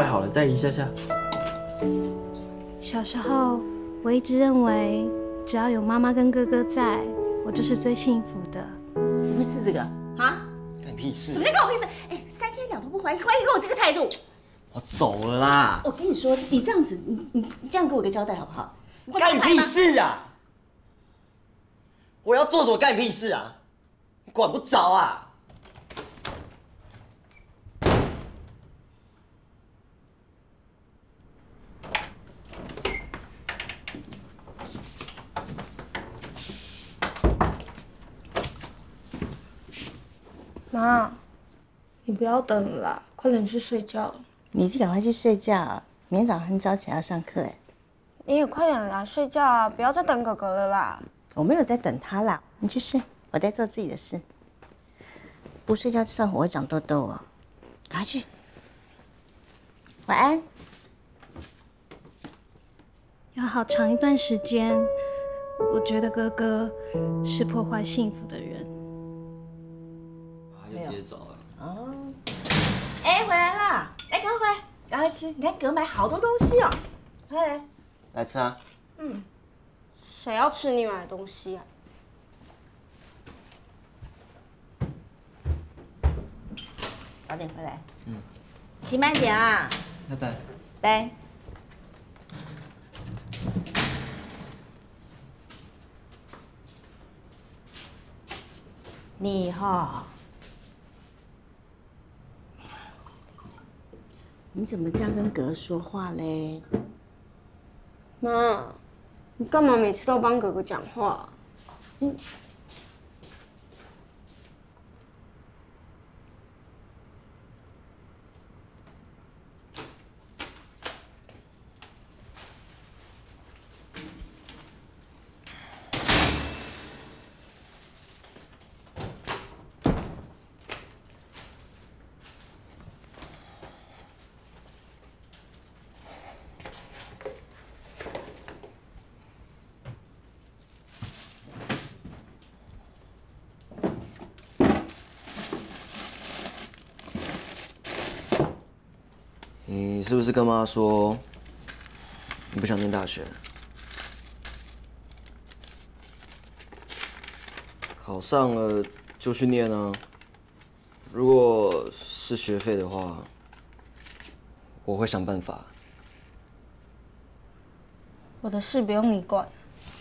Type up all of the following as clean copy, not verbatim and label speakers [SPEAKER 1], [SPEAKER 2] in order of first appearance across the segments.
[SPEAKER 1] 好了，再移一下下。
[SPEAKER 2] 小时候，我一直认为，只要有妈妈跟哥哥在，我就是最幸福的。
[SPEAKER 3] 怎么是这个啊？
[SPEAKER 1] 干你屁事！
[SPEAKER 3] 什么叫干我屁事？哎，3天2头不还，欢迎给我这个态度。
[SPEAKER 1] 我走了啦。
[SPEAKER 3] 我跟你说，你这样子，你这样给我个交代好不好？
[SPEAKER 1] 干你屁事啊！我要做什么干你屁事啊？你管不着啊！
[SPEAKER 4] 妈，你不要等了啦，快点去睡觉。
[SPEAKER 3] 你就赶快去睡觉，明天早上很早起来要上课哎。
[SPEAKER 4] 你也快点来睡觉啊，不要再等哥哥了啦。
[SPEAKER 3] 我没有在等他啦，你去睡，我在做自己的事。不睡觉上火会长痘痘哦，赶快去。晚安。
[SPEAKER 2] 有好长一段时间，我觉得哥哥是破坏幸福的人。
[SPEAKER 1] 他就直接走了。
[SPEAKER 3] 哦。哎，回来啦！来，赶快回来，赶快吃。你看哥买好多东西哦，快来。
[SPEAKER 1] 来吃啊。
[SPEAKER 4] 嗯。谁要吃你买的东西啊？
[SPEAKER 3] 早点回来。嗯。骑慢点啊。
[SPEAKER 1] 拜拜。
[SPEAKER 3] 拜。你哈，你怎么这样跟哥说话嘞？
[SPEAKER 4] 妈，你干嘛每次都帮哥哥讲话？
[SPEAKER 1] 你是不是跟妈说你不想念大学？考上了就去念啊。如果是学费的话，我会想办法。
[SPEAKER 4] 我的事不用你管。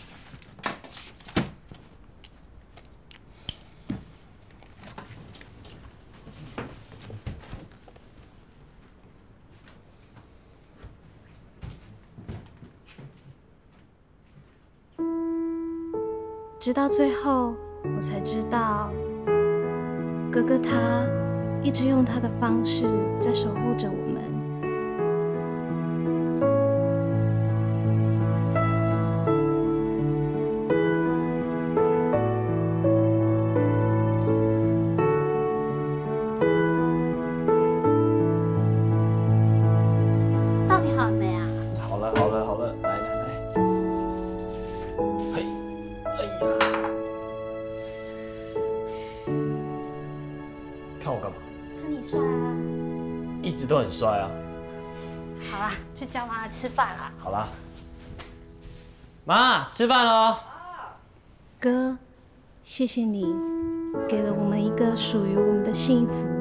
[SPEAKER 2] 直到最后，我才知道，哥哥他一直用他的方式在守护着我们。到底好了没啊？
[SPEAKER 1] 好了好了好了，来来来。嘿，哎呀，看我干嘛？
[SPEAKER 2] 看你帅啊！
[SPEAKER 1] 一直都很帅啊。
[SPEAKER 2] 好啦，去叫妈来吃饭啦。
[SPEAKER 1] 好啦，妈，吃饭喽。
[SPEAKER 2] 哥，谢谢你给了我们一个属于我们的幸福。